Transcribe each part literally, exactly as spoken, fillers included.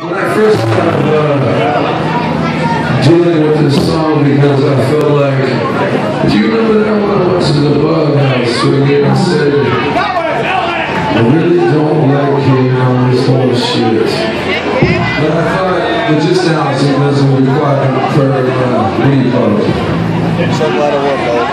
When I first started uh, dealing with this song, because I felt like, do you remember that one I went to the bug house swinging and said, I really don't like hearing all this bullshit. But I thought logisticality doesn't require for uh, what do you call it? So glad I worked out.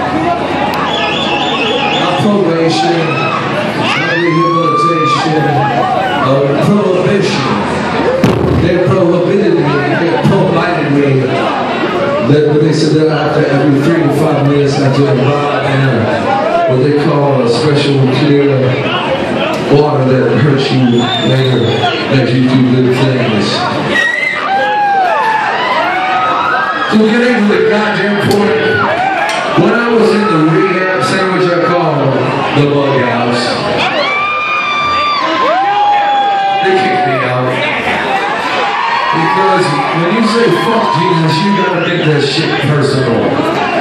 Not probation, not rehabilitation, uh, prohibition. They prohibited me, they prohibited me. They, they said that after every three to five minutes I do a lot and what they call a special clear water that hurts you later as you do good things. So getting to the goddamn point, when I was in the rehab sandwich I call the bug house, they kicked me out. Because when you say fuck Jesus, you gotta make that shit personal.